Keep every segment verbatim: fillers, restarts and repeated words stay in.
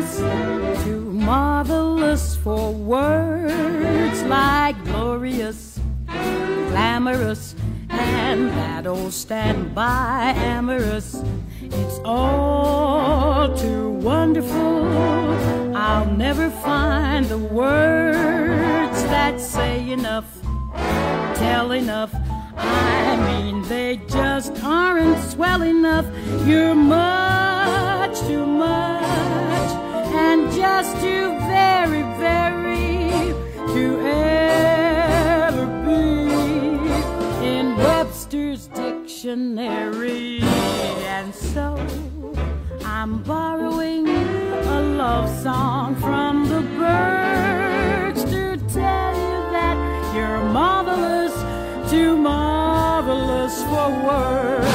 marvelous, too marvelous for words, like glorious, glamorous, and that old standby amorous. It's all too wonderful. I'll never find the words that say enough, tell enough. I mean, they just aren't swell enough. You're much too much, and just too very, very to ever be in Webster's dictionary. And so I'm borrowing a love song from the birds to tell you that you're marvelous, too marvelous for words.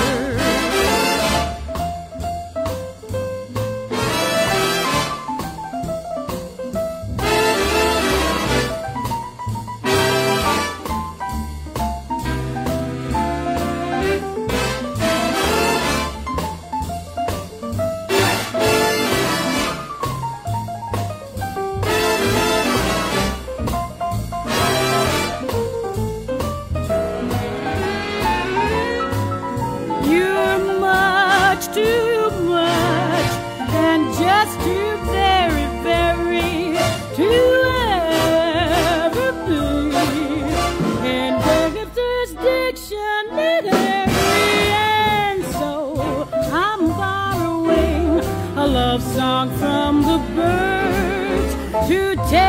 Too much, and just too very, very to ever be in Webster's dictionary. And so I'm borrowing a love song from the birds to tell